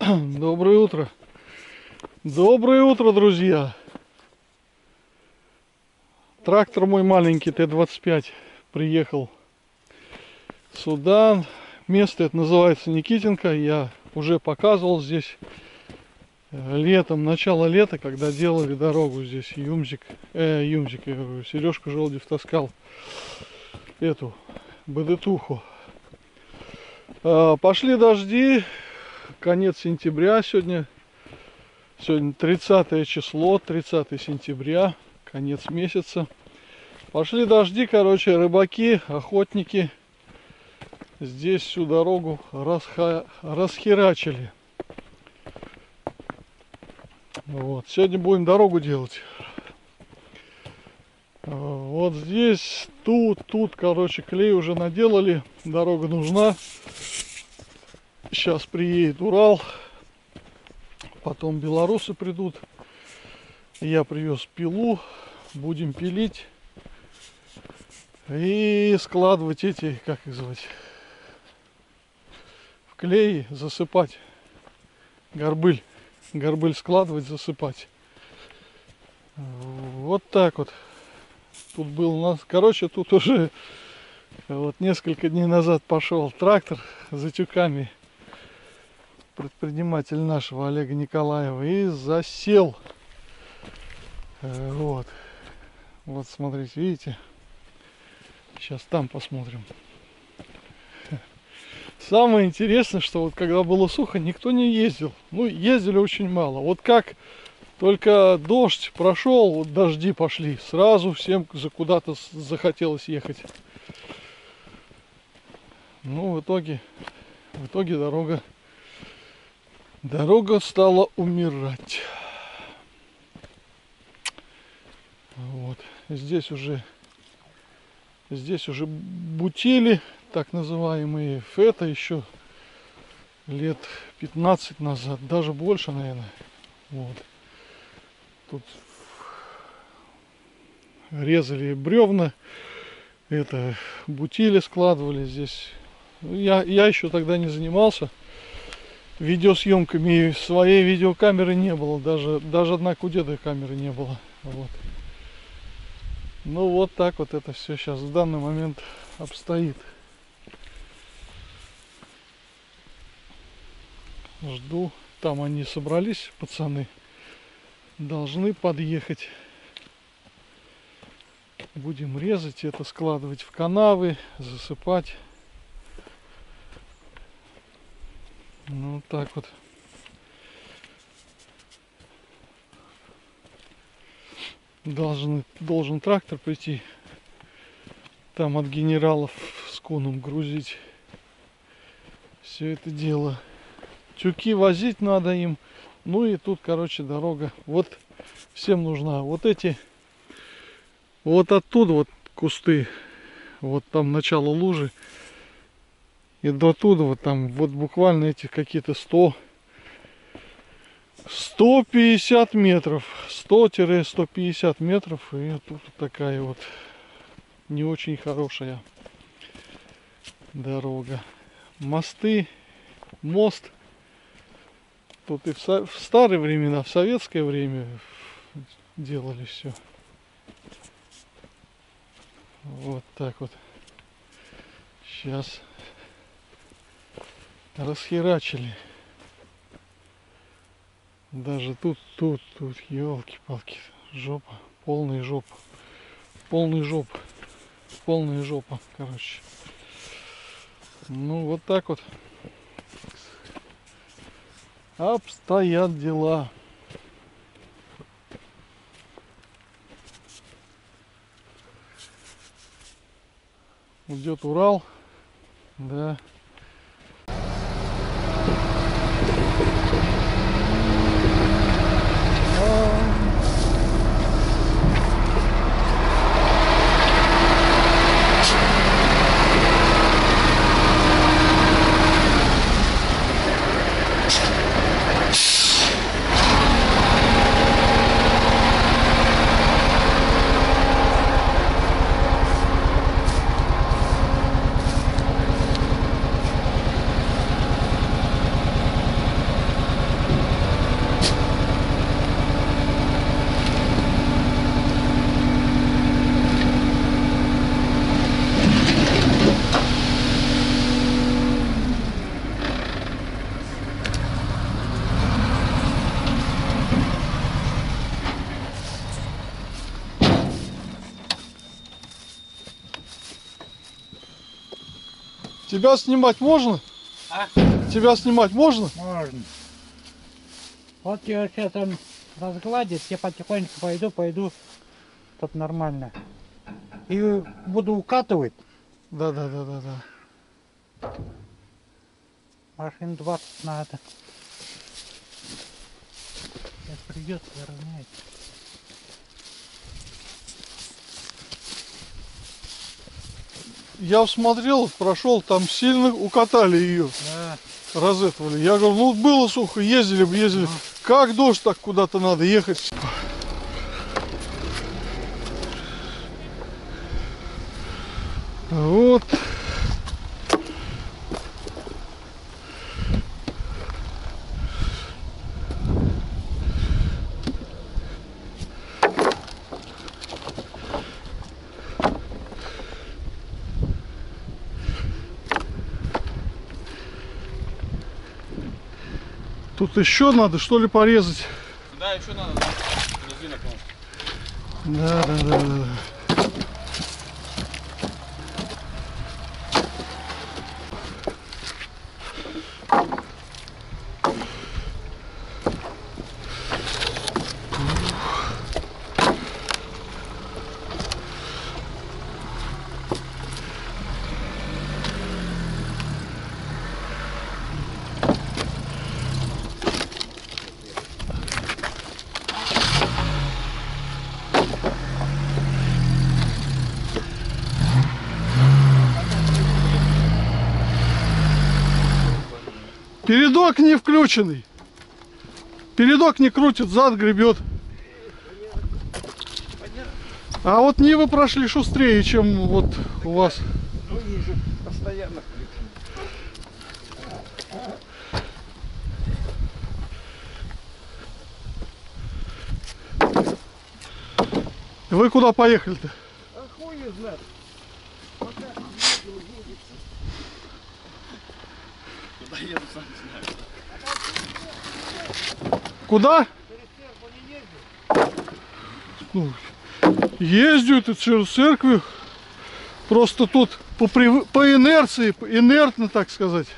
Доброе утро. Доброе утро, друзья. Трактор мой маленький Т-25 приехал сюда. Место это называется Никитенко. Я уже показывал здесь летом, начало лета, когда делали дорогу здесь. Сережка Желдев таскал эту БДТуху. Пошли дожди. Конец сентября сегодня. Сегодня 30 число, 30 сентября, конец месяца. Пошли дожди, короче, рыбаки, охотники здесь всю дорогу расхерачили. Вот, сегодня будем дорогу делать. Вот здесь, тут, короче, клей уже наделали, дорога нужна. Сейчас приедет Урал. Потом белорусы придут. Я привез пилу. Будем пилить. И складывать эти, как их звать, в клей, засыпать. Горбыль. Горбыль складывать, засыпать. Вот так вот. Тут был у нас... Короче, тут уже вот несколько дней назад пошел трактор за тюками. Предприниматель нашего Олега Николаева и засел. Вот смотрите, видите, сейчас там посмотрим. Самое интересное, что вот когда было сухо, никто не ездил. Ну, ездили очень мало. Вот как только дождь прошел, вот дожди пошли, сразу всем куда-то захотелось ехать. Ну, в итоге дорога стала умирать. Вот. Здесь уже бутили, так называемые. Это еще лет 15 назад, даже больше, наверное. Вот. Тут резали бревна, это бутили складывали здесь. Я еще тогда не занимался видеосъемками, своей видеокамеры не было, даже однако у деда камеры не было. Вот. Ну вот так вот это все сейчас в данный момент обстоит. Жду, там они собрались, пацаны, должны подъехать. Будем резать это, складывать в канавы, засыпать. Ну так вот. Должен трактор прийти. Там от генералов с коном грузить. Все это дело. Тюки возить надо им. Ну и тут, короче, дорога. Вот всем нужна. Вот эти. Вот оттуда вот кусты. Вот там начало лужи. И до туда вот там вот буквально этих какие-то 150 метров, 100-150 метров, и тут такая вот не очень хорошая дорога. Мост. Тут и в старые времена, в советское время делали все. Вот так вот. Сейчас расхерачили. Даже тут, елки-палки, жопа, полная жопа, короче. Ну, вот так вот обстоят дела. Идет Урал, да. Тебя снимать можно? А? Тебя снимать можно? Можно. Вот я сейчас он разгладит, я потихоньку пойду, тут нормально. И буду укатывать. Да. Машин 20 надо. Сейчас придется равнять. Я смотрел, прошел, там сильно укатали ее, Да. разэтовали. Я говорю, ну было сухо, ездили бы, ездили. Как дождь, так куда-то надо ехать. Вот. Тут еще надо, что ли, порезать? Да, еще надо, да. Резина, Да. Передок не включенный. Передок не крутит, зад гребет. А вот Нивы прошли шустрее, чем вот у вас. Ну, ниже постоянно включен. Вы куда поехали-то? А хуй её знает. Куда еду, сам не знаю. Куда? Ну, ездят и через церковь. Просто тут по инерции, инертно, так сказать.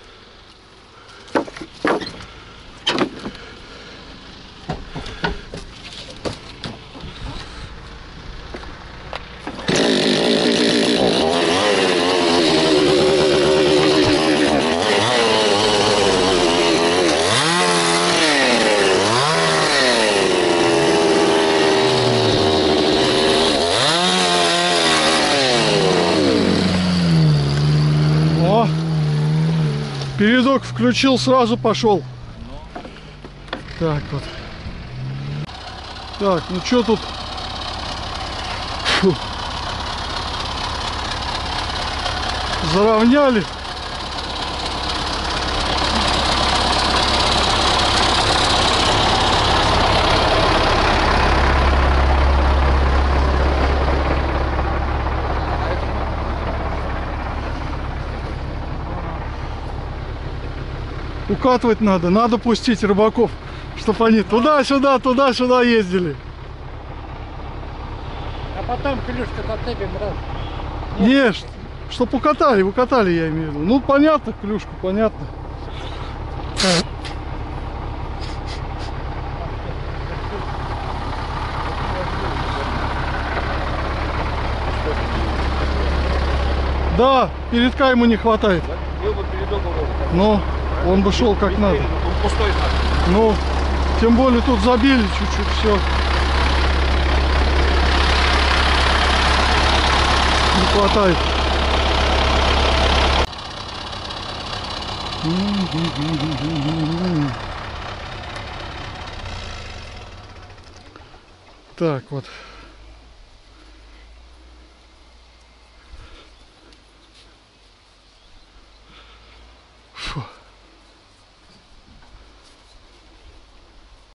О, передок включил, сразу пошел. Так вот. Так, ну что тут? Фу. Заровняли. Укатывать надо пустить рыбаков, чтобы они туда-сюда ездили. А потом клюшка зацепим раз. Не, чтоб укатали, я имею в виду. Ну, понятно, клюшку, понятно. Да, передка ему не хватает. Был бы передок урок. Но он бы шел как надо. Он пустой надо. Ну, тем более тут забили чуть-чуть все. Не хватает. Так вот.